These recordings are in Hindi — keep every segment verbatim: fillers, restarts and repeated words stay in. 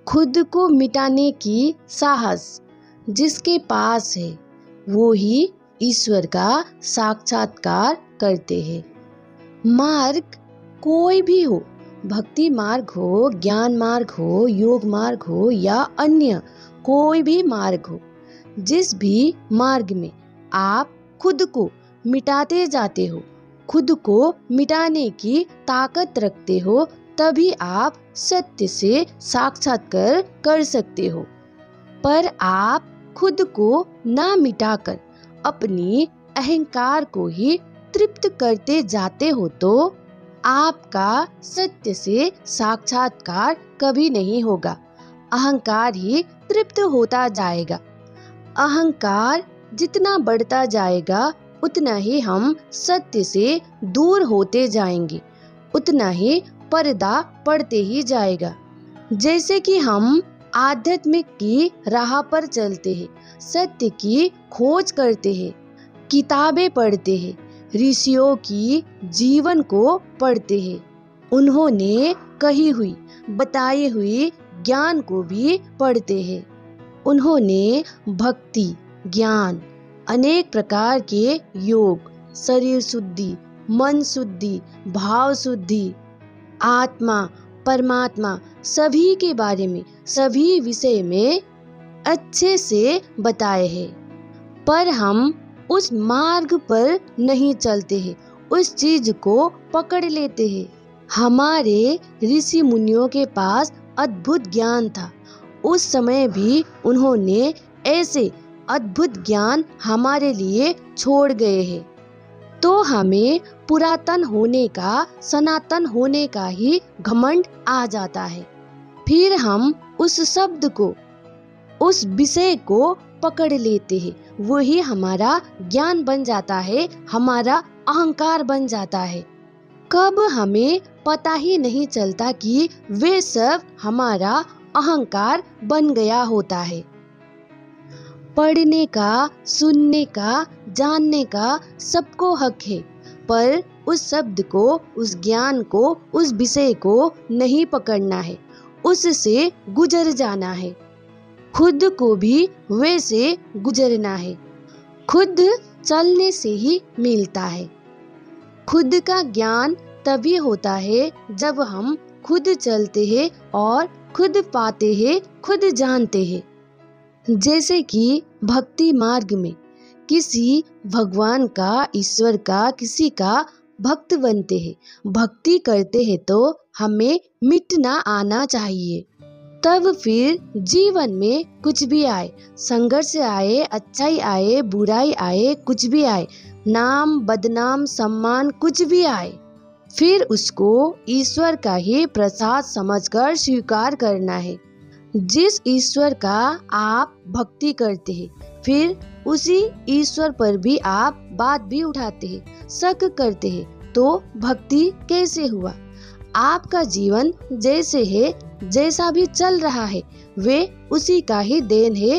खुद को मिटाने की साहस जिसके पास है वो ही ईश्वर का साक्षात्कार करते हैं। मार्ग कोई भी हो, भक्ति मार्ग हो, ज्ञान मार्ग हो, योग मार्ग हो या अन्य कोई भी मार्ग हो, जिस भी मार्ग में आप खुद को मिटाते जाते हो, खुद को मिटाने की ताकत रखते हो, तभी आप सत्य से साक्षात्कार कर सकते हो। पर आप खुद को ना मिटाकर अपनी अहंकार को ही तृप्त करते जाते हो तो आपका सत्य से साक्षात्कार कभी नहीं होगा। अहंकार ही तृप्त होता जाएगा। अहंकार जितना बढ़ता जाएगा उतना ही हम सत्य से दूर होते जाएंगे, उतना ही पर्दा पड़ते ही जाएगा। जैसे कि हम आध्यात्मिक की राह पर चलते हैं, सत्य की खोज करते हैं, किताबें पढ़ते हैं, ऋषियों की जीवन को पढ़ते हैं, उन्होंने कही हुई बताई हुई ज्ञान को भी पढ़ते हैं। उन्होंने भक्ति, ज्ञान, अनेक प्रकार के योग, शरीर शुद्धि, मन शुद्धि, भाव शुद्धि, आत्मा, परमात्मा सभी के बारे में, सभी विषय में अच्छे से बताए हैं। पर हम उस मार्ग पर नहीं चलते हैं, उस चीज को पकड़ लेते हैं। हमारे ऋषि मुनियों के पास अद्भुत ज्ञान था, उस समय भी उन्होंने ऐसे अद्भुत ज्ञान हमारे लिए छोड़ गए हैं। तो हमें पुरातन होने का, सनातन होने का ही घमंड आ जाता है। फिर हम उस शब्द को, उस विषय को पकड़ लेते हैं, वही हमारा ज्ञान बन जाता है, हमारा अहंकार बन जाता है। कब हमें पता ही नहीं चलता कि वे सब हमारा अहंकार बन गया होता है। पढ़ने का, सुनने का, जानने का सबको हक है, पर उस शब्द को, उस ज्ञान को, उस विषय को नहीं पकड़ना है, उससे गुजर जाना है। खुद को भी वैसे गुजरना है। खुद चलने से ही मिलता है। खुद का ज्ञान तभी होता है जब हम खुद चलते हैं और खुद पाते हैं, खुद जानते हैं। जैसे कि भक्ति मार्ग में किसी भगवान का, ईश्वर का, किसी का भक्त बनते हैं, भक्ति करते हैं तो हमें मिटना आना चाहिए। तब फिर जीवन में कुछ भी आए, संघर्ष आए, अच्छाई आए, बुराई आए, कुछ भी आए, नाम, बदनाम, सम्मान, कुछ भी आए, फिर उसको ईश्वर का ही प्रसाद समझकर स्वीकार करना है। जिस ईश्वर का आप भक्ति करते हैं, फिर उसी ईश्वर पर भी आप बात भी उठाते हैं, शक करते हैं, तो भक्ति कैसे हुआ? आपका जीवन जैसे है, जैसा भी चल रहा है, वे उसी का ही देन है,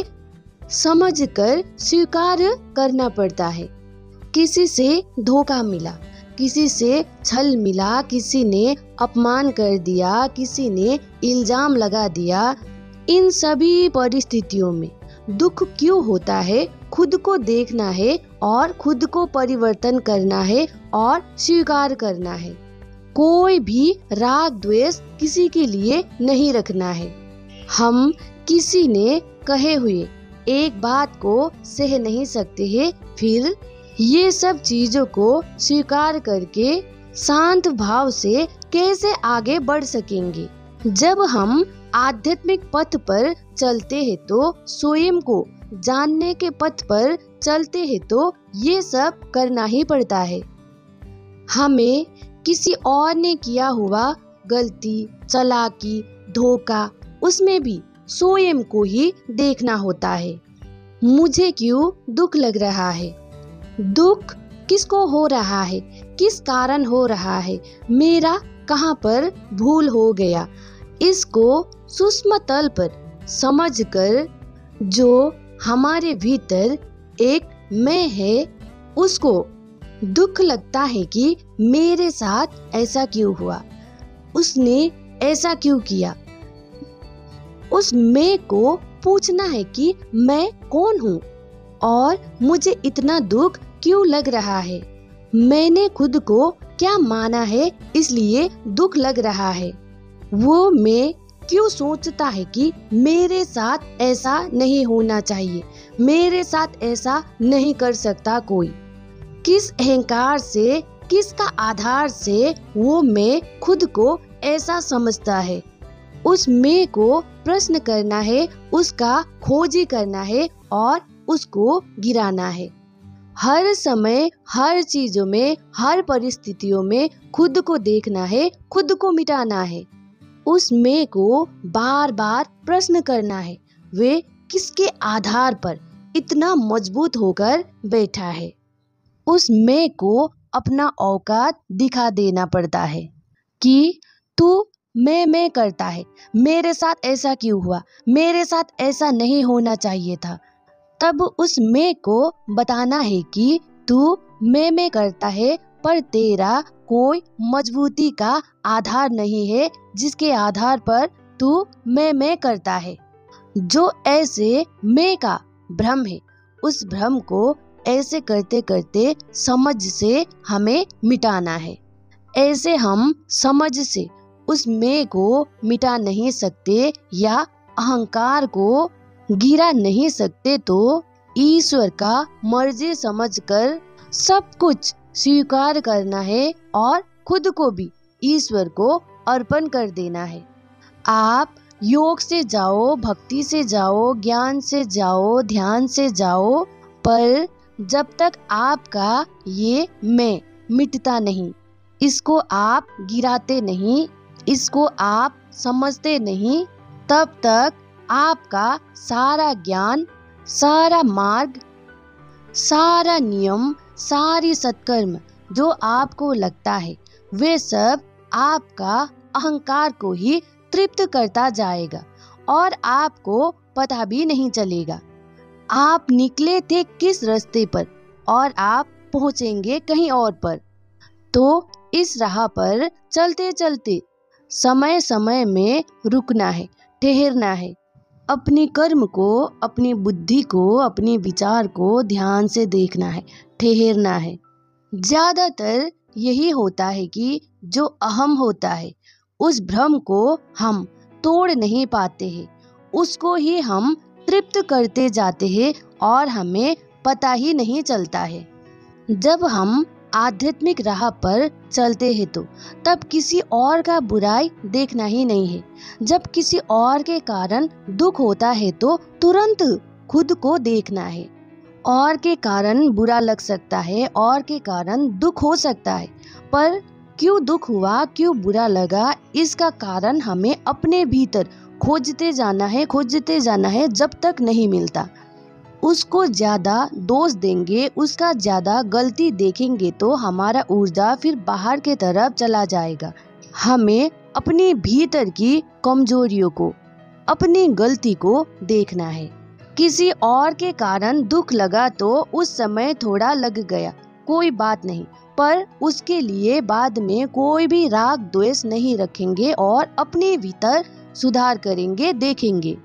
समझकर स्वीकार करना पड़ता है। किसी से धोखा मिला, किसी से छल मिला, किसी ने अपमान कर दिया, किसी ने इल्जाम लगा दिया, इन सभी परिस्थितियों में दुख क्यों होता है, खुद को देखना है और खुद को परिवर्तन करना है और स्वीकार करना है। कोई भी राग द्वेष किसी के लिए नहीं रखना है। हम किसी ने कहे हुए एक बात को सह नहीं सकते हैं, फिर ये सब चीजों को स्वीकार करके शांत भाव से कैसे आगे बढ़ सकेंगे? जब हम आध्यात्मिक पथ पर चलते हैं तो, स्वयं को जानने के पथ पर चलते हैं तो ये सब करना ही पड़ता है। हमें किसी और ने किया हुआ गलती, चालाकी, धोखा, उसमें भी स्वयं को ही देखना होता है। मुझे क्यों दुख लग रहा है? दुख किसको हो रहा है? किस कारण हो रहा है? मेरा कहाँ पर भूल हो गया? इसको सूक्ष्म तल पर समझकर जो हमारे भीतर एक मैं है, उसको दुख लगता है कि मेरे साथ ऐसा क्यों हुआ, उसने ऐसा क्यों किया। उस मैं को पूछना है कि मैं कौन हूँ और मुझे इतना दुख क्यों लग रहा है। मैंने खुद को क्या माना है इसलिए दुख लग रहा है। वो मैं क्यों सोचता है कि मेरे साथ ऐसा नहीं होना चाहिए, मेरे साथ ऐसा नहीं कर सकता कोई। किस अहंकार से, किसका आधार से वो मैं खुद को ऐसा समझता है। उस मैं को प्रश्न करना है, उसका खोजी करना है और उसको गिराना है। हर समय, हर चीजों में, हर परिस्थितियों में खुद को देखना है, खुद को मिटाना है। उस मैं को बार बार प्रश्न करना है, वे किसके आधार पर इतना मजबूत होकर बैठा है। उस मैं को अपना औकात दिखा देना पड़ता है कि तू मैं मैं करता है, मेरे साथ ऐसा क्यों हुआ, मेरे साथ ऐसा नहीं होना चाहिए था। तब उस मैं को बताना है कि तू मैं मैं करता है पर तेरा कोई मजबूती का आधार नहीं है जिसके आधार पर तू मैं मैं करता है। जो ऐसे मैं का भ्रम है, उस भ्रम को ऐसे करते करते समझ से हमें मिटाना है। ऐसे हम समझ से उस मैं को मिटा नहीं सकते या अहंकार को गिरा नहीं सकते, तो ईश्वर का मर्जी समझकर सब कुछ स्वीकार करना है और खुद को भी ईश्वर को अर्पण कर देना है। आप योग से जाओ, भक्ति से जाओ, ज्ञान से जाओ, ध्यान से जाओ, पर जब तक आपका ये मैं मिटता नहीं, इसको आप गिराते नहीं, इसको आप समझते नहीं, तब तक आपका सारा ज्ञान, सारा मार्ग, सारा नियम, सारी सत्कर्म जो आपको लगता है, वे सब आपका अहंकार को ही तृप्त करता जाएगा और आपको पता भी नहीं चलेगा आप निकले थे किस रास्ते पर और आप पहुंचेंगे कहीं और पर। तो इस राह पर चलते चलते समय समय में रुकना है, ठहरना है, अपनी कर्म को, अपनी बुद्धि को, अपने विचार को ध्यान से देखना है, ठहरना है। ज्यादातर यही होता है कि जो अहम होता है, उस भ्रम को हम तोड़ नहीं पाते हैं, उसको ही हम तृप्त करते जाते हैं और हमें पता ही नहीं चलता है। जब हम आध्यात्मिक राह पर चलते हैं तो तब किसी और का बुराई देखना ही नहीं है। जब किसी और के कारण दुख होता है तो तुरंत खुद को देखना है। और के कारण बुरा लग सकता है, और के कारण दुख हो सकता है, पर क्यों दुख हुआ, क्यों बुरा लगा, इसका कारण हमें अपने भीतर खोजते जाना है, खोजते जाना है जब तक नहीं मिलता। उसको ज्यादा दोष देंगे, उसका ज्यादा गलती देखेंगे तो हमारा ऊर्जा फिर बाहर के तरफ चला जाएगा। हमें अपने भीतर की कमजोरियों को, अपनी गलती को देखना है। किसी और के कारण दुख लगा तो उस समय थोड़ा लग गया, कोई बात नहीं, पर उसके लिए बाद में कोई भी राग द्वेष नहीं रखेंगे और अपने भीतर सुधार करेंगे, देखेंगे।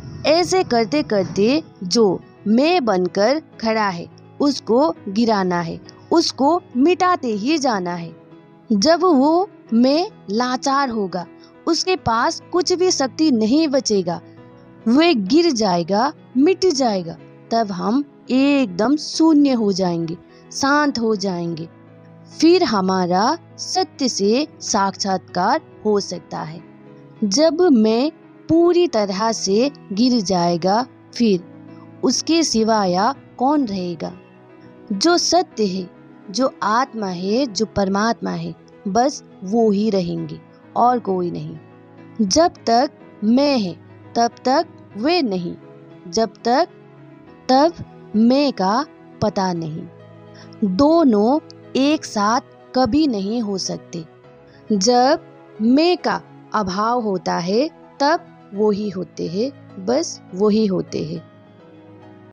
ऐसे करते करते जो मैं बनकर खड़ा है उसको गिराना है, उसको मिटाते ही जाना है। जब वो मैं लाचार होगा, उसके पास कुछ भी शक्ति नहीं बचेगा, वे गिर जाएगा, मिट जाएगा, तब हम एकदम शून्य हो जाएंगे, शांत हो जाएंगे। फिर हमारा सत्य से साक्षात्कार हो सकता है। जब मैं पूरी तरह से गिर जाएगा, फिर उसके सिवाय कौन रहेगा? जो सत्य है, जो आत्मा है, जो परमात्मा है, बस वो ही रहेंगे और कोई नहीं। जब तक मैं है तब तक वे नहीं, जब तक तब मैं का पता नहीं। दोनों एक साथ कभी नहीं हो सकते। जब मैं का अभाव होता है तब वो ही होते हैं, बस वो ही होते हैं।